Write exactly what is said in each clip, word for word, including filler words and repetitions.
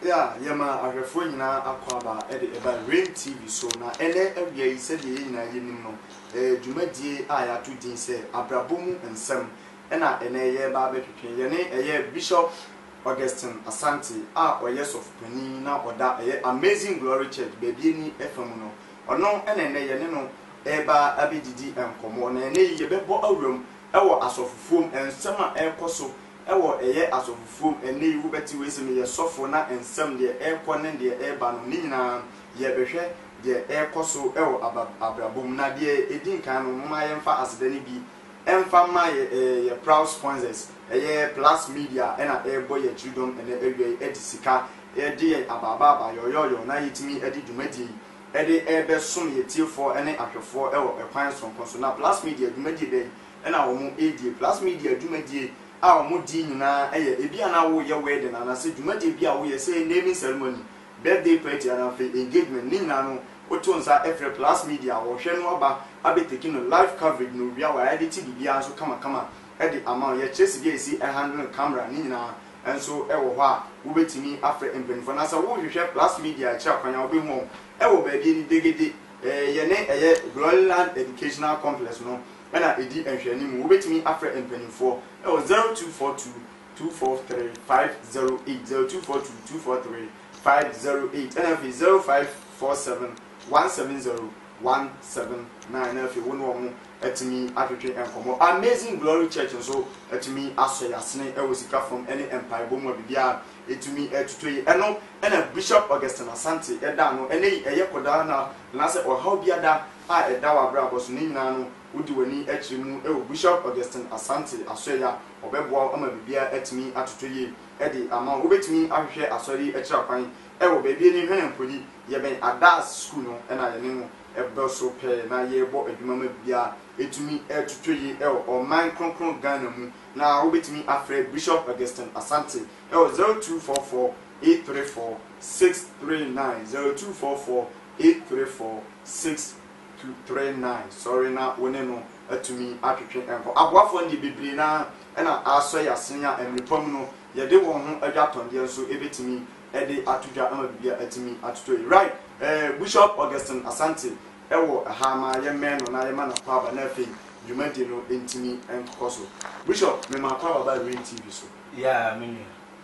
Yeah, yama ahwefo nyina akwaba e de eba Rain T V so na ene awia yi se de nyina yenim no eh dwumadie a ya to din se abrabomu ensem ena ene ye ba betwetwe ye ne eye Bishop Augustine Asante a oye sof pani na oda eye Amazing Glory Church bebi ni efam no ono ene ene ye ne no eba abedidi enkomo na ene ye bebo awuram ewo asofufuom ensem a ekoso ewo eye asofufuom ene yi wubeti we se me ye sofo na ensem de ekọ ne de eba no ni nyina ye behwe de ekoso ewo abrabom na de edin kan no ma ye mfa asedani bi emfa ma ye ye proud sponsors eye Plus Media ena ebo ye chidom ene ewie edisika e de ababa ba yoyoyo na yitimi edi dwumadi ede ebe som ye tiefo ene ahwefo ewo ekwan sonko so na Plus Media dwumadi de ena wo mu edi Plus Media dwumadi a wo di nyina eye ebi ana wo ye wedding ana se dwumadi bi a wo ye say naming ceremony birthday party ana fe engagement ni nyina no oto nsa efre Plus Media wo hwe no oba abeteki no live coverage no bia wa edit bibia nso kama kama edi ama ye chese bi esi e handle camera ni nyina enso e wo ho a wo betimi afre empenfo na sa wo hwehwe Plus Media cha kwanya wo be hu e wo ba bi ni degede eh ye ne eye Gloryland Educational Complex no ena edi enhwani mu wo betimi afre empenfo e wo zero two four two two four three five zero eight zero two four two two four three five zero eight ena fi zero five four seven one seven zero one seven nine ena fi wo no mo etimi atwetwe enkomo Amazing Glory Church so etimi aso yasene e wo sika from any empire bomo bibia etumi etutoyi eno ena Bishop Augustine Asante eda no ene eye koda na na se o ha biada a eda wa bra boso ni nyina no wudi wani ekirimu e wo Bishop Augustine Asante asoya obeboa ama bibia etimi atutoyi edi ama wo betimi ahwehwe asori ekira kwan e wo bebie ni hwene mpoli ye ben adas school no ena ye ne no ebe so pe na ye bo adwuma ma bibia etumi etutoyi e o man kronkron Ghana mu na wo betimi afre Bishop Augustine Asante e o zero two four four eight three four six three nine zero two four four eight three four six two three nine sorry na wone no atumi atwetwe enko aboafo ndi bibiri na na aso ya senya emrepom no ye de won ho adwatonde nso ebetimi e de atudwa ama bibia atimi atutoyi right eh Bishop Augustine Asante ewo ha ma ye men no na ye ma na kwaba na fe dwumadi no entimi enkoso Bishop me ma kwaba ba Rain T V so yeah me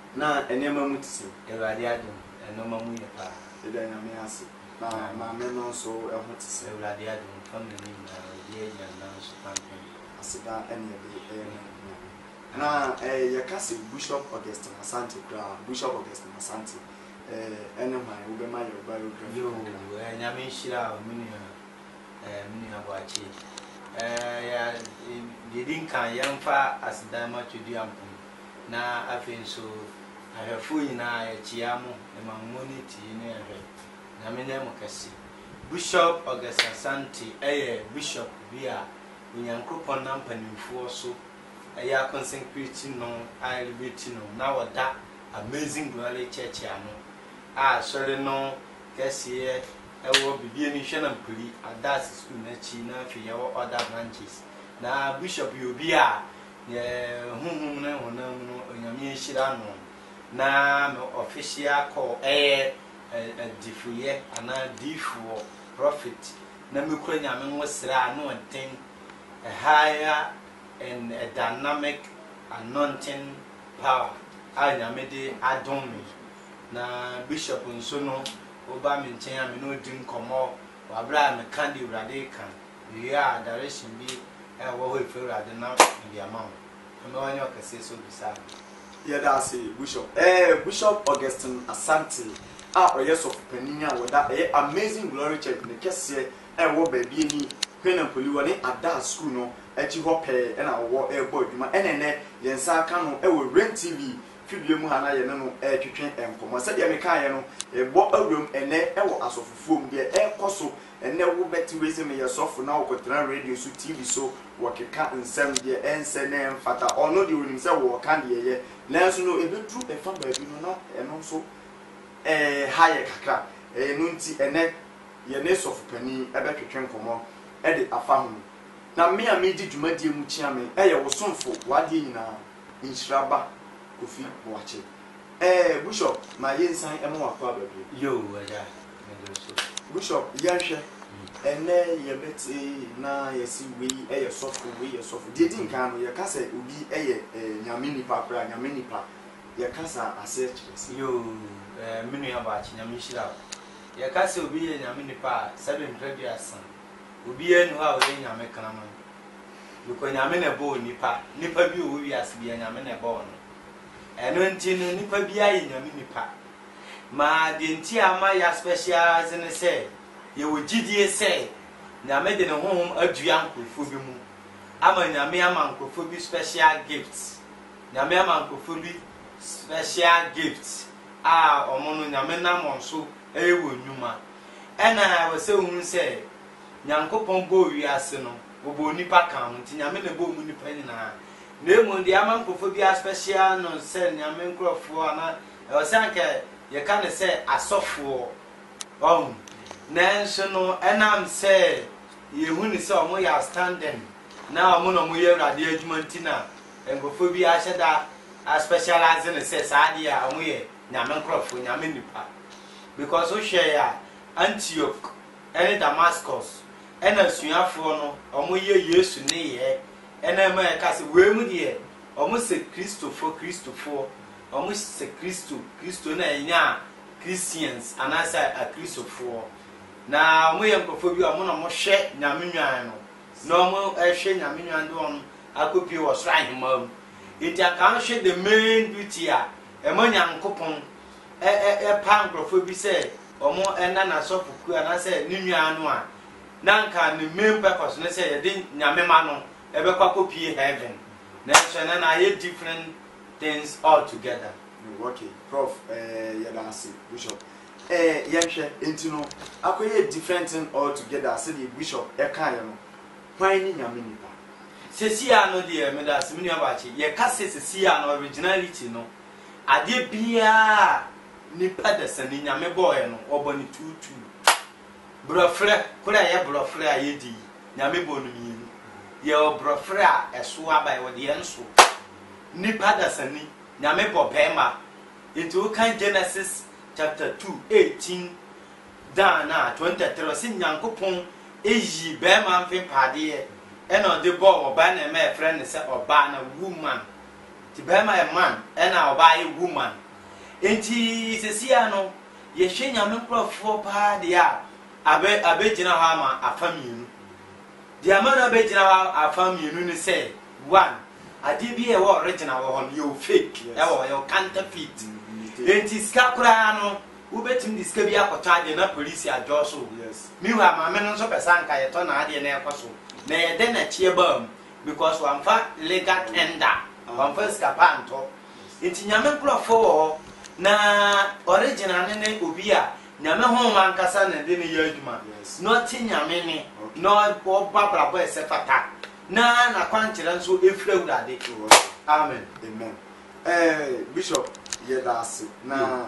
na enema mutisi ewade adum enoma mu ye pa e da nyame ase na ma me no so eho tisi ewade adum family na ye nya na so campaign asida ene de e na eh ye kase Bishop Augustine Asante kra Bishop Augustine Asante eh ene ma wo be ma yo biography yo nyame shira o mini eh mini abachi eh ya didin kan yamfa asida ma twedi ampo na afenso ahwefo nyina ya chiamu e ma moniti ne ehwe na me ne mo kase Bishop Augustine Asante eh bishop bia unyankopon na mpanimfo so eh ya consecrate no I liberty no na wada Amazing Glory Church anu ah sorry no kase e wo bibie ni hwe na mpuli adas school na chi na fi ya other branches na bishop yobi a ye hunhun na honam no onyame hira no na me official call eh difuye ana difuo prophet na me kura nyame nwosra no den a higher and a dynamic anointing power a nyame de adom me na bishop nso no oba me nchen ame no din komo wa bra me kan di urade kan we are direction bi e wo ho ife urade na ndi amount me wanyo kase so bisa yeah that's it Bishop eh Bishop Augustine Asante a oyeso paninya woda eh Amazing Glory Church ne kese e wo ba bi ni hwena poli wo ne ada school no echi ho pe e na wo e bo adwuma enene yensa aka no e wo Rain T V fibie mu hana ye no e twetwe enkomo se de me kan ye no e bo awuram ene e wo asofufuom de e koso ene wo beti we se me ye sofo na wo kotra radio so T V so wo keka nsem de ense ne mfata ono de wonim se wo kan de ye nanso no e betru e fa ba bi no na eno so eh haye kakra eh no nti ene ye ne sofo pani e betwetwe enkomo e de afa ho na me a me di dwumadie mu chia me e ye wo somfo wade nyina inshiraba Kofi Boache eh Bishop ma yensan emo wakwa bebre yo aja so Bishop yanhwe ene yebeti na yesi we eye sofu we ye sofu de din kan no ye ka se obi eye nyame nipa pra nyame nipa ye ka sa ase chese yo eh minu ya ba chi nyame shira ye ka se obi ye nyame nipa seven hundred years obi enu a o ye nyame kana man because nyame na bo nipa nipa bi o wi ase bi nyame na bo no eno nti no nipa bi aye nyame nipa ma de nti ama ya specialize ne say ye wo gidie say nyame de ne honhom adua nkofo bi mu ama nyame ama nkofo bi special gifts nyame ama nkofo bi special gifts a omono nyame na monso ewo nyuma ena wo se hu say nyankopon bo wiase no obo nipa kan nti nyame na bo mu nipa nyina na emu de ama nkofo bi special no say nyame nkrofo ana e sanke ye ka ne say asofo um nanso no enam say yehu ni say omo ya standing na omo no mo ye urade adwuma ntina engofo bi a hyeda a specialize ne say saade a omo ye nyame nkrofo nyame nipa because o hwe ya Antioch ene Damascus ena suafo no omo ye Yesu ne ye ena ma e ka se we mu de omo se Christopher Christopher omo se Christo Christo na enya Christians anasa a Christopher na omo ye nkofo bi omo no mo hwe nyame nwan no na omo e hwe nyame nwan do on akopi wo sra himam enti aka hwe the main duty a e mo nyankopon e e e pa nkofo bi se omo ena na sofuku anasa ni nwan no a na nka the main purpose ne say ye de nyame ma no e be kwa kopi heaven na so na na ye different things all together. Okay, Prof eh yadasi Bishop eh yanhwe enti no akoye different thing all together say the Bishop e kan ye no hwan ni nyame nipa sesia no de me da semini abachi ye ka se sesia no originality no ade bia nipa da sani nyame boy no oboni tutu brofre kura ye brofre a ye di nyame bonu mi ye brofre a eso aba wo de enso nipa da sani nyame bo bema into kan Genesis chapter two eighteen down na twenty-three sin nyankopon eyi bema mfe pade ena de bo oba na me friend se oba na woman ti bema a man ena oba e woman enti sesia no ye hwe nyame nkrofo pa de a abe abegina ha ma afamienu de amana abegina ha afamienu ni say one ade bi e wo original wo hon yo fake e wo yo counterfeit enti ska kura no wo betim di ska bi akota ade na police adjo so yes mi wa ma me no so pesa nka ye to na ade na ekoso na ye de na chie bam because one fa legal tender one fa ska panto enti nyame nkrofo wo na original ne ne obi a nyame ho man kasa na de ne ye adwuma no ti nyame ne no oba brabo ese fata na na kwankyere nso efra urade amen amen eh Bishop yedasi na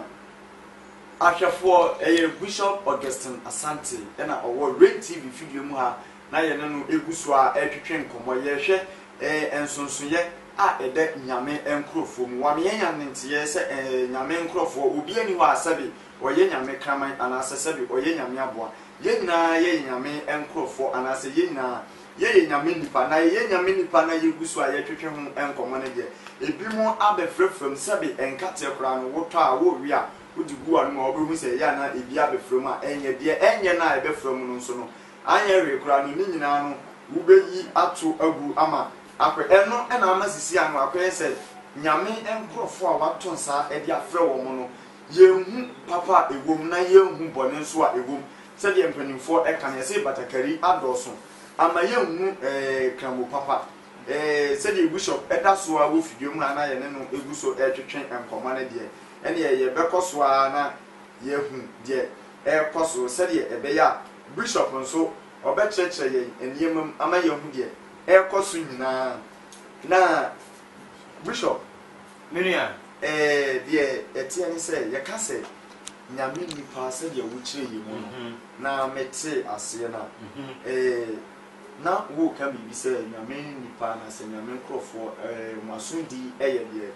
ahwefo eh Bishop Augustine Asante na owo Rain T V video mu ha na ye no eguso a etwetwe nkomo ye hwe eh ensonsoye a ede nyame enkrofo mu wa me yenya ntiye se nyame enkrofo obi ani wa asabe oye nyame kraman anase sabe oye nyame aboa ye nyina ye nyame enkrofo anase ye nyina ye nyame nipa na ye nyame nipa na ye guso a ye twetwe ho enkomo ne de ebi mo abefrefrem sabe enkate kora no woto a wo wi a wodi gu anu ma obehu se ya na ebi abefrem a enye de enye na ebefrem no nso no anye re kora no ni nyina no wo beyi ato agu ama akwe eno ena amasisi anu akwe se nyame enkrofo a wato nsa e de afre wo mo no yehu papa ewom na yehu bone nso a ewom se de mpanimfo e kan ye se batakari adoso ama yehu eh kramo papa eh se de Bishop eda so a wo fidie mu na ye ne no eguso e twetwen enkoma ne de ene ye bekoso a na yehu de e koso se de ebe ya Bishop nso obekyerekye ye eniyemam ama yehu de e koso nyina na Bishop minia eh de etie ni se ye ka se nyame nipa se de wo kire yi mu na mete ase na eh na wo ka bibi se nyame nipa na se nyame nkrofo eh masundi eye de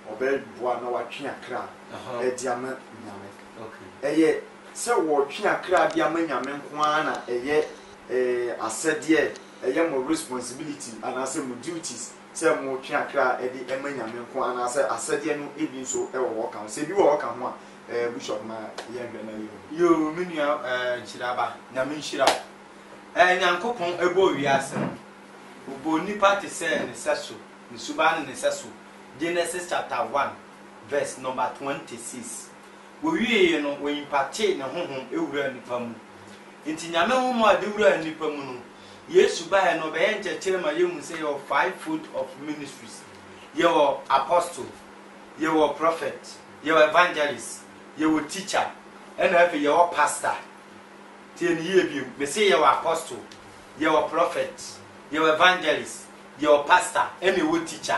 obey boa na watwe akra e di ama nyame okay eye se wo twe akra di ama nyame nko ana eye eh asede eye mo responsibility and ase mo duties se mo twe akra e di ama nyame nko ana ase asede no ebi nso e wo kan se bi wo kan ho a eh bishop ma ye ngbe na yo yo menua eh nchiraba nyame nchira eh nyankopon ebo wiase obo nipa te se ne seso ne suban ne seso Genesis chapter one verse number twenty-six we wie no we imparte ne honhom ewura nipa mu nti nyame honhom ade wura nipa mu no Yesu ba no be enche kire ma yemu say your five foot of ministries your apostle your prophet your evangelist your teacher and have your pastor tie ni ye bi be say your apostle your prophet your evangelist your pastor and your teacher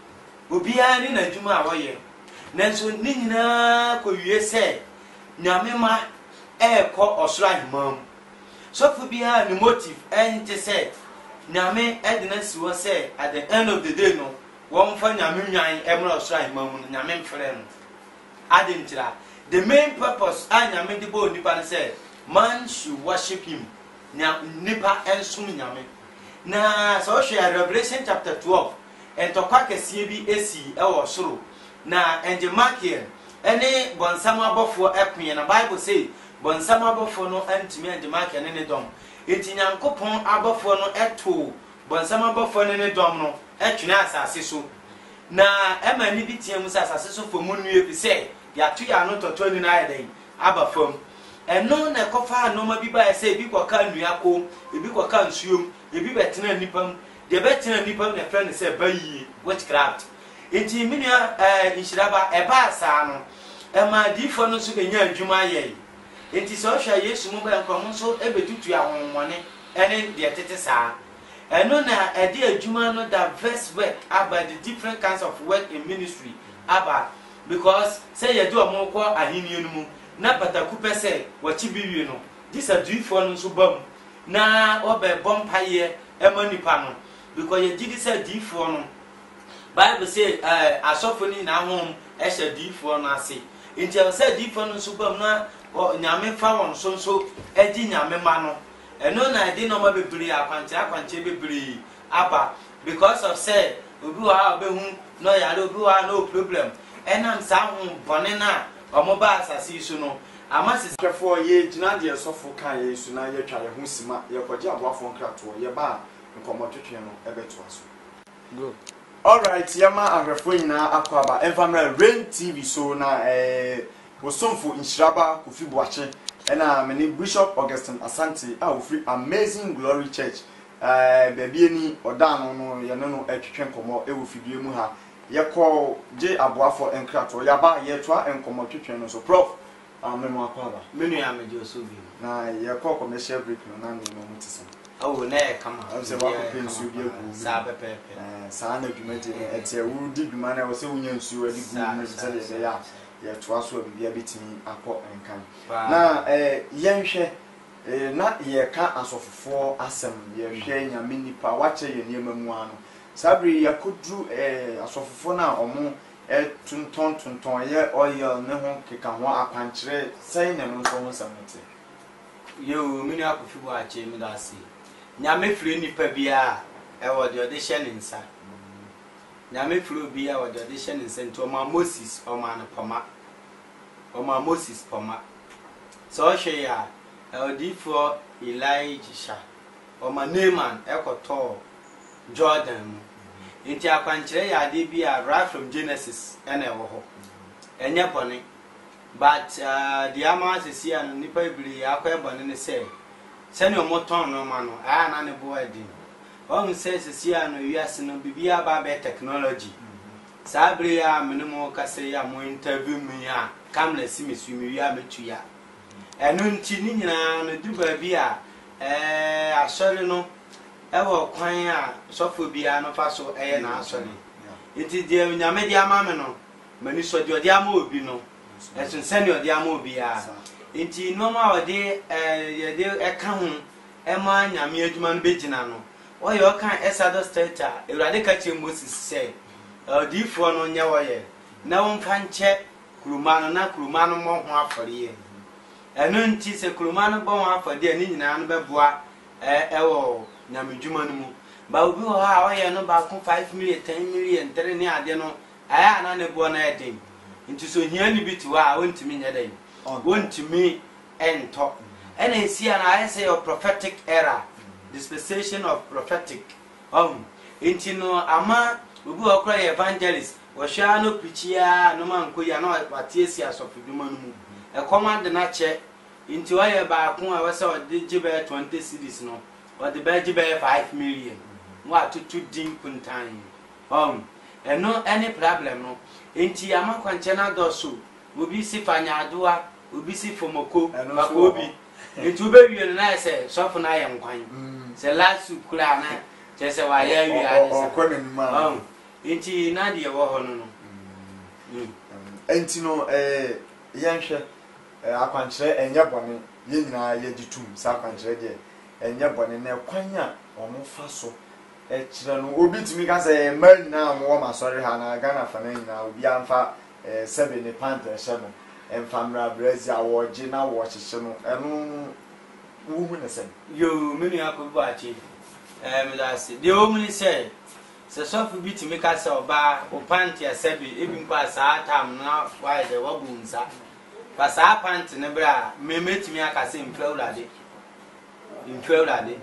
obia ni na djuma a woye nanso ni nyina ko wie se nyame ma e ko osoro ahimam so fu bia ni motive ente se nyame e de na siwo se at the end of the day no won fa nyame nwan e mra osoro ahimam no nyame mfere no adentira the main purpose a nyame de bo nipa say man should worship him nipa ensum nyame na so hwe Revelation chapter twelve and to kwake sie bi esi e wo soro na enje markien ene bonsam abofo ekwen na Bible say bonsam abofo no antimi enje markien ne dom enti nyankopon abofo no eto bonsam abofo ne dom no etwene asase so na ema ni bi tie mu asase so fomu nue bi say ya tu ya no toto ni na yeden abafom eno na kofa no ma bi ba say bi kwaka nua ko ebi kwaka nsuom ebi betena nipam de betina nipam na friend say bayi witchcraft enti minia eh inshiraba e ba sa no e ma difo no so benya adwuma ye enti so hwa Yesu mu ba nkom so e betutu ahonwone ene de tete sa eno na e de adwuma no diverse work about the different kinds of work in ministry about because say ye do amoko ahini enu mu na pataku pese wachi biwie no this adifo no so bam na obe bompaye e manipa no because ye did say difo no Bible say eh asofoni na hom e hye difo no ase nti e say difo no so bam na nyame fa won so so e di nyame ma no eno na e di no ma bebiri akwanche akwanche bebiri aba because of say obi wa obehu no yare obi wa no problem enam sa hom bone na omo ba asase isu no amase twefo ye gina de sofo kan ye isu na ye twa ye ho sima ye koje aboafo nkrato ye ba nkomo twetwe no ebeto aso go all right yama ahwefo nyina akwaba Evamra Rain T V so na eh wosomfo inshiraba Kofi Boache ena meni Bishop Augustine Asante a ofri Amazing Glory Church eh bebie ni odano no ye no etwetwe nkomo e wo fidie mu ha ye ko je aboafo nkrato ya ba ye toa nkomo twetwe no so prof amemo akwaba menu ya meje osobi na ye ko commercial break no na no mutisa awo na e kama amse wa ko pensu bi egu sa pepepe eh sa na dwumati ete wu di dwuma na wo se wunya nsu adi gu mu se de ya ye toa so bibia betimi akọ enkan na eh yenhwe eh na ye ka asofofo asem ye hwe nyame nipa wache ye niema mu ano sabri yakodru eh asofofo na omo e tunton tunton ye oil ne ho keka ho akwankyere sai na no so ho samete yo mini Kofi Boache mi da si nyame firi nipa bia e wo de ode hye nsa nyame firi bia wo de ode hye nsa nto ma Moses o ma no poma o ma Moses poma so hye ya e odi for Elijah o ma Naaman e koto Jordan inti akwankyere ya de bia right from Genesis ene wo ho enye bone but uh, the amount is here and nipa ibiri akwa bone ne say send your motor no man no ah na ne bo adi on says is here no wiase no bibia ba be technology sabri ya minimo kase ya mo interview me ya camera si me su me wi metu ya enu nti ni nyina no du ba bi a eh asori no e wo kwan a sofo bia no fa so eye na asori iti die nyame dia ma me no mani so di odi ama obi no esun send odi ama obi a enti no ma odi eh ye de e ka ho e ma nyame adwuma no begina no o ye o kan Exodus thirty ewrade ka che Moses say odi fo no nya wo ye na wonfa nche kuruma no na kuruma no mo ho afore ye eno nti se kuruma no bo ho afode ani nyina no beboa eh ewo nyamedwuma no mu ba obi ho ha oye no ba ko five million ten million three ne ade no aya na ne bo na eden nti so hia ni bitiwa wontimi nya dan wontimi ento ena esia na I say your prophetic era dispensation of prophetic um nti no ama obi okra evangelist wo hwa no pichia no manko ya no watie asofodwuma no mu e command na che nti wa ye ba ko a wese ode gibe twenty cities no ode ba gibe five million mo atutu din kuntan um eno any problem no nti ama kwanche na doso obi si fanyadoa obi si fomoko bakobi nti obe wie na se sofo na ye nkwan se lasu kura na che se wa ye wi ade um nti na de wo ho no no nti no eh yenhwe akwankyere enye bone ye nyina ye ditum sa akwankyere de enye bone na kwanya omo fa so e kire no obi timi ka se ma nyina mo ma sori ha na Ghana fa na nyina obi amfa eh seven ne pant e hye no emfamra brazil awoje na wo hyehye no eno wo hu ne sem yo menu akobu achi eh me da se de o muni se se sofu bitimi ka se oba o pant ya sebi ebi mpa sa tam na why de wabunza fa sa pant ne bra me metimi aka se mfrawrade mfrawrade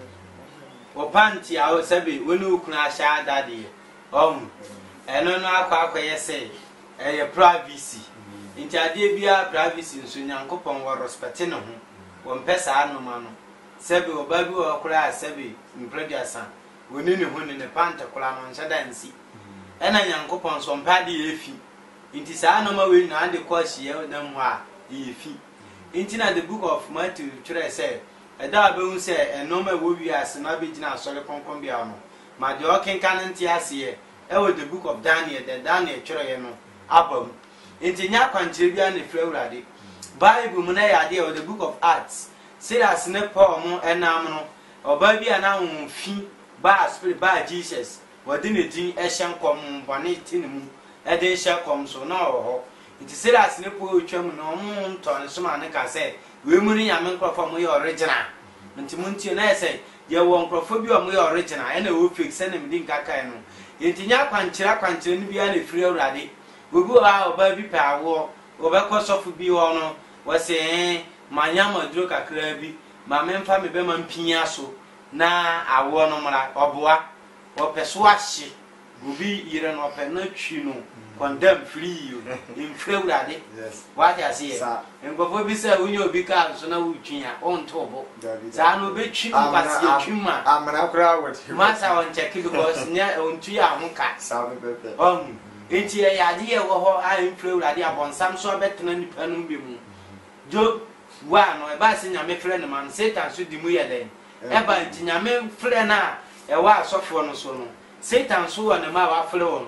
o pant ya o sebi woni okuna ahya dade um eno no akwa akwa yese eh privacy nti ade bia privacy nso nyankopon wo respect ne ho wo mpesa anoma no sebi oba bi wo kura sebi mprediasa woni ne ho ne pant kura no nhyɛ dansi ɛna nyankopon so mpade efi nti saa anoma we na ade kwa hye na mu a efi nti na the book of Matthew three say ɛda ba hu sɛ enoma wo wi ase na be gina asɔre konkon bia no ma de okenka nti ase ɛwɔ the book of Daniel the Daniel three no abam nti nya kwankyere bia ne frawurade Bible mu na ya de the book of Acts Silas ne Paul mu enam no oba bia na wonfi ba spirit ba Jesus wodi ne din ehye nkom bone tini mu ede ehye kom so na oho nti Silas ne Paul twam no mu nto ne so ma ne ka se we mu ni nyame nkrofo mu ye original nti mu nti na ese ye wo nkrofo bi o mu ye original ena wo fake se ne mdi nkaka no nti nya kwankyere kwankyere ne bia ne frawurade gugu a oba bi pa awo obekọ sofu bi ho no wose manya maduro kakra bi ma memfa me be ma mpia so na awo no mra oboa opeso ahye gubi yire no ope na twi no condemn free you in frawurade yes what you see ngofo bi se unyo obi ka so na wutwi a onto bo za no be twi mpasi atwima amana kra what masa on check because nya ontu ya ho ka sa be be um enti ya ade ye wo ho a mfrawurade abonsam so betena nipa no mbe mu Job wa no e ba se nyame frɛ ne man Satan so di mu ye den e ba nti nyame frɛ na e wa asofo no so no Satan so wa ne ma wa frɛ won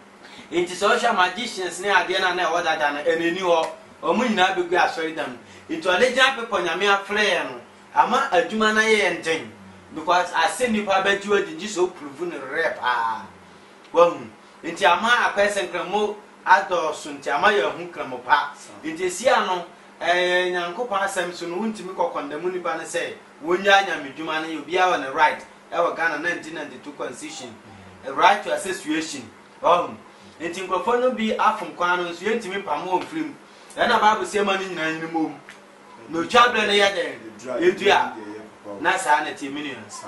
enti so sha magicians ne ade na na e wodada na eneni ho o mu nyina begu asori dam enti ole gya pepo nyame afrɛ ye no ama adwuma na ye enten because ase nipa beti odi ji so prove ne rep ah won nti ama akwese nkramo adoso nti ama ya hu kramo pa nti sia no eh nyankopon asem so no untimi kokondemu ni ba ne say wonya nyamedwuma na obi a on right e wa Ghana nineteen ninety-two constitution a right to association um nti nkrofo no bi afum kwan no so yentimi pamo onfrim na Bible say ma ni nyina nyina mom no chabre na ya den yedua na sa na ti millions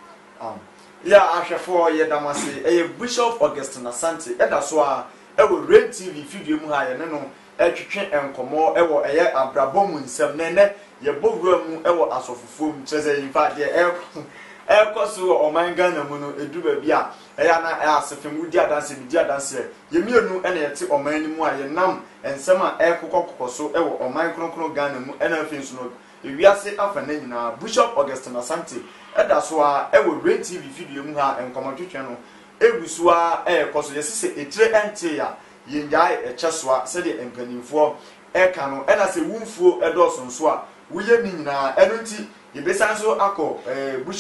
um yeah ahwefo ye damase eh Bishop Augustine Asante eda so a e wo Rain T V video mu ha ye ne no etwetwe enkomo e wo eye abrabom nsem ne ne ye bowura mu e wo asofofom cheze in fact ye e e koso o man Ghana mu no edu ba bia e ya na e asefem wudi adanse bi di adanse ye mienu e na yete o man ni mu a ye nam ensem a e kokokkoso e wo o man kronkron Ghana mu e na afin so no ewiase afa na nyina Bishop Augustine Asante eda so a e wo Rain T V video mu ha enkomo twetwe no egusu a e koso ye sese etire ente ya yenjai e cheswa se de empanimfo e ka no e na se wumfuo e do so nso a wuye ni nyina eno nti ye besan so akọ eh Bishop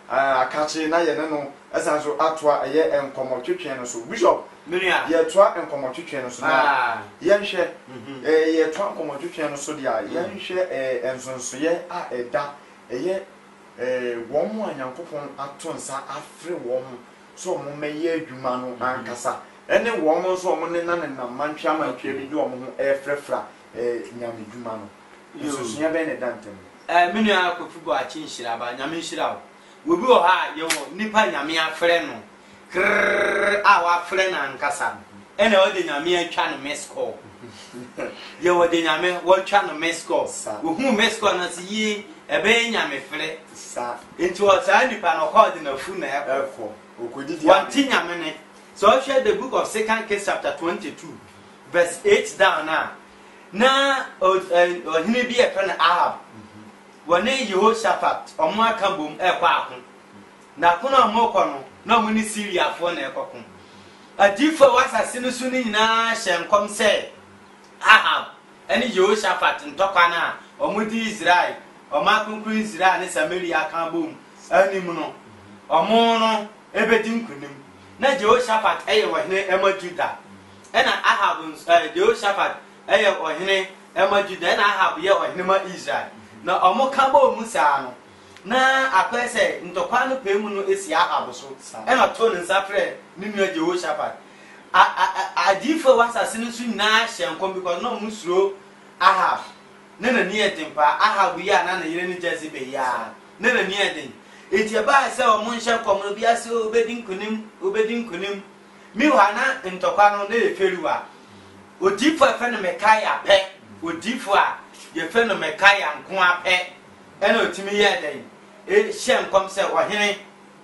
akache na ye ne no esan so atoa eye enkomo twetwe no so bishop Minia ye toa enkomo twetwe no so na ye nhwe eh ye toa enkomo twetwe no so dia ye nhwe eh ensonso ye a eda eye eh wo mu anyankopon ato nsa afre wo mu so mo meye adwuma no ankasa ene wo mo so mo ne na ne na mantwa mantwa bi di wo mo efrefra eh nyame adwuma no ensonso ye be ne dantem eh Minia kofugo achi nhira ba nyame nhira wo obi o ha ye wo nipa nyame afre no krrr a wa afre na ankasa ene o de nyame atwa no mesco ye wo de nyame wo twa no mesco wo hu mesco na si yi ebe nyame fre sa enti o sa nipa no call na fu na efo okodidi one thing nyame ne so I share the book of Second Kings chapter twenty-two verse eight down na na o hini bi e fe na Ahab wone Jehoshaphat omo aka bom e kwa akon na kono omo kɔ no na omo ni Syria fo na e kɔkon adifo wasase no su ni nyina hyenkom se Ahab ene Jehoshaphat ntɔkwa na omo di Israel omo akonkuru Israel ne Samaria kan bom anim no omo no ebedi nkunim na Jehoshaphat eye wɔhene ema Juda ena Ahab Jehoshaphat eye wɔhene ema Juda ena Ahab ye wɔhene ma Israel na omo kabo mu saa no na akwese ntokwa no pemu no esi Ahab so e na to ne nsafre ni nua Jehoshaphat adifo wasase no su na hyenkom because no mu suro Ahab ne na ni edimpa Ahab ya na na yire ni Jezebel ya ne na ni edin eti ba se omo nhye kom no bia se obedi nkunim obedi nkunim mi wa na ntokwa no na eferuwa odifo afa no Mekaya pe odifo a ye fe no Mekaya nko apɛ ena otimi ye den e hyem kom se ohene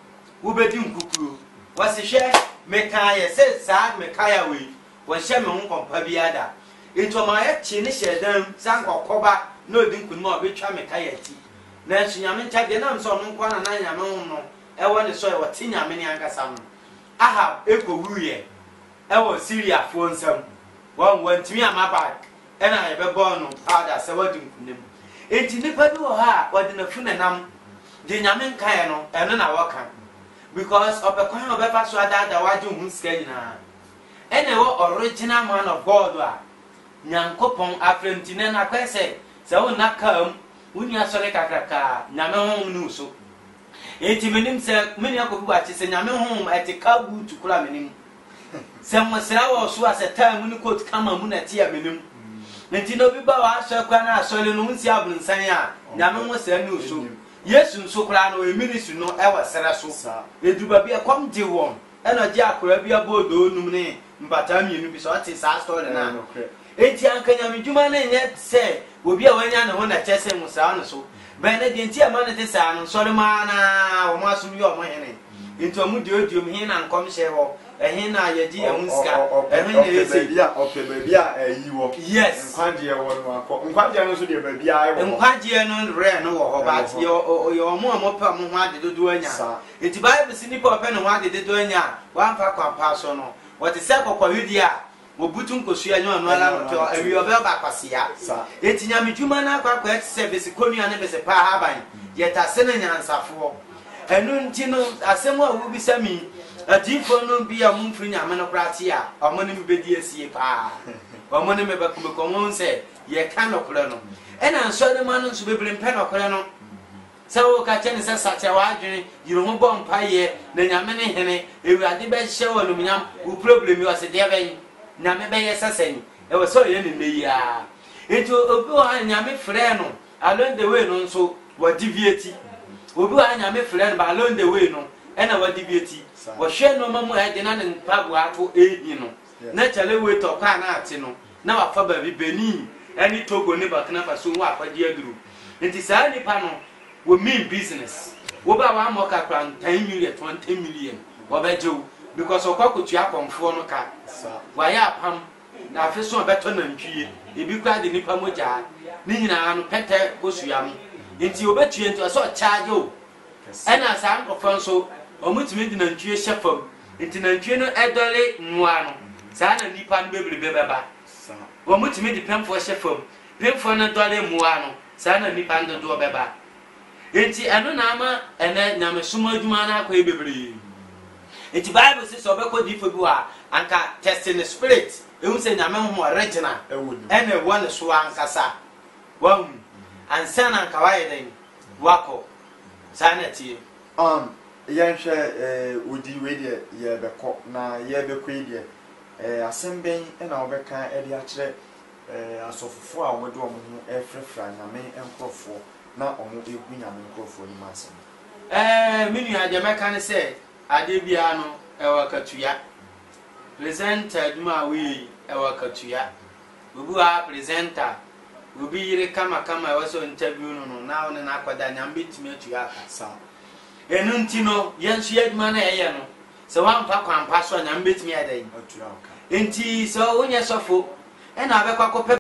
wo bedi nkukuru wase hwe Mekaya se sa Mekaya we wo hye me ho kompa biada etoma ye chi ne hye dan san kokoba na odi nkunu ma obetwa Mekaya ti na nyame nta de nam so no nkwa na na nyame ho no e wo ne so e wo ti nyame ne ankasa no Ahab ekowuye e wo Syria fo nsam won wantimi amaba ena ye be born no ada se wadi nkunem enti nipa bi wo ha wadi na funa nam de nyame nkae no eno na waka because obekwan obefa so ada ada wadi hu ska nyina ene wo original man of God a nyankopon afrentine na kwese se wo nakam wuni asore kakraka nyame ho nu so enti menim se meni akobu achi se nyame ho etika butu kula menim se mosra wo so aseta mu ni coat kama mu na tia menim nti no bi ba wa asọ kwa na asọle no nsi abunsan a nyame mo sa ni uso Yesu nso kra no e ministry no e wasere so eduba bi e kom di won e no ji akora bi abodo onum ne mbata mienu bi so ate sa story na enti anka nyame dwuma na nye se obi a wanya ne ho na chese mo sa no so ben na di enti ama ne te sa no sori ma na wo ma so bi o mo hene enti o mu di odiom hin na nkom hye ho ehin na ye di ehun ska ehin na ye se bia okay bia yi wo yes nkwaje wo no akọ nkwaje no so de bia ai wo nkwaje no re no wo ho but yo yo mo mo pa mo ho ade dodo anya enti bible si ni pa pa no ho ade dodo anya wa mfa kwa pa so no what is say kokwa hudi a obutu nkosu anya no ala no to awi obe ba kwasia enti nyame dwuma na akwa kwa se besi konua ne besi pa ha ban yeta se na nyansafo enu nti no asemu a wo bi sami adifo no bia mumfiri nyame no krati a omo ne mbedi asie pa omo ne mebako meko mo se ye ka no kore no ena nso de ma no nso bebre mpe no kore no se wo ka chene se sache wa adwene yiro ho bom pa ye na nyame ne hene ewurade be hye wo no nyam wo problem yo se de ben nyame be ye sasani e wo so ye ne meyi a eto obi wa nyame frɛ no along the way no nso wa deviate obi wa nyame frɛ no ba along the way no ena wa deviate wo hwe no mamu e de na ne mpago ato ehi no na chale we to kwa na ate no na wa fa ba bi Benin eni Togo ne Burkina Faso wa fa di aduru nti saa nipa no wo mean business wo ba wa mo ka kran ten million twenty million wo ba jew because okwakotu akomfo no ka wa ya pam na afeso beto na ntwie ebi kwa de nipa moja ni nyina no pete osua mo nti obetue nti so charge o ena saa nkofo nso omutimi di na ntwie hyefam nti na ntwie no edole nwa no saa na nipa no bebre bebeba omutimi di pemfo hyefam pemfo no dole muwa no saa na nipa ndo do beba enti eno na ama ene nyame soma adwuma na akwa bebre enti bible says obekọ difo bi wa anka test in the spirit ehu se nyame ho original ene won so ankasa wam ansa na anka waye den wako sanati um yanhwe eh odi we de ye bekọ na ye bekọ ide eh asemben na obeka e de akire eh asofofo a wode omo ho efrefra nyame enkrofo na omo egu nyame enkrofo ni masem eh minu ya de meka ne se ade bia no e wakatuya presenter aduma we e wakatuya obu a presenter obi yire kama kama e waso interview no no na one na akwada nyambe timi atuya aka enu ntino yensu aduma na eye no se wampa kwampa so nyambe timi adan atuya aka enti so onye sofo e na abekwa